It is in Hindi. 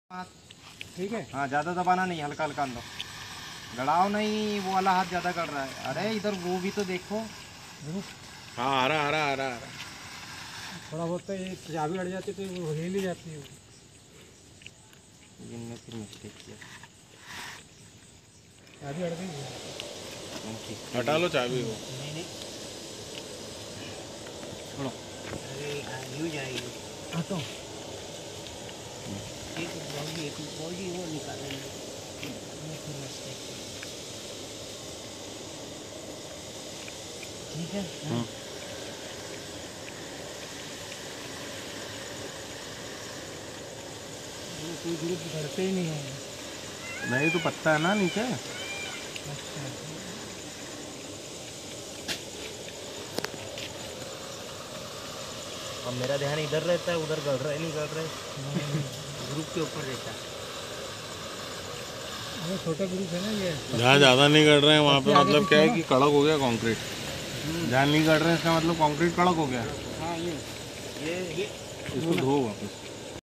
ठीक है। हाँ, ज़्यादा दबाना नहीं, हल्का हल्का अंदर गड़ाओ नहीं, वो वाला हाथ ज़्यादा गड़ रहा है। अरे इधर वो भी तो देखो। हाँ, आ रहा आ रहा आ रहा। थोड़ा बहुत तो ये चाबी अड़ जाती तो वो हिल ही जाती है। इनमें फिर मिस्टेक किया, चाबी अड़ गई। हटा लो चाबी को। नहीं छोड़ो। अरे यूँ जाएगी। हाँ तो एक बॉडी वो निकालेंगे। ठीक है। कोई ग्रुप करते ही नहीं है। नहीं तो पत्ता है ना नीचे। अच्छा, अब मेरा ध्यान इधर रहता है, उधर गड़ रहा है नहीं गड़ रहा है, ग्रुप के ऊपर रहता है। वो छोटा ग्रुप है ना ये। जहाँ ज़्यादा नहीं गड़ रहे हैं वहाँ पे मतलब क्या है कि कड़क हो गया कंक्रीट। जहाँ नहीं गड़ रहे हैं इसका मतलब कंक्रीट कड़क हो गया। हाँ ये इसको धो वापस।